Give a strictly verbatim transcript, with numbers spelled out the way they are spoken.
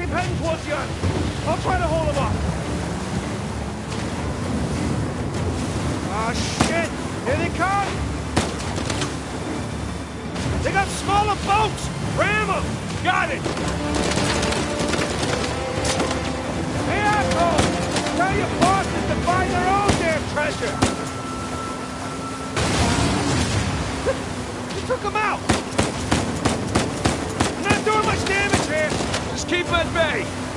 heading towards the island. I'll try to hold them off. Ah, shit! Here they come! They got smaller boats! Ram them! Got it! Hey, asshole! Tell your bosses to find their own damn treasure! You took them out! I'm not doing much damage here! Just keep at bay!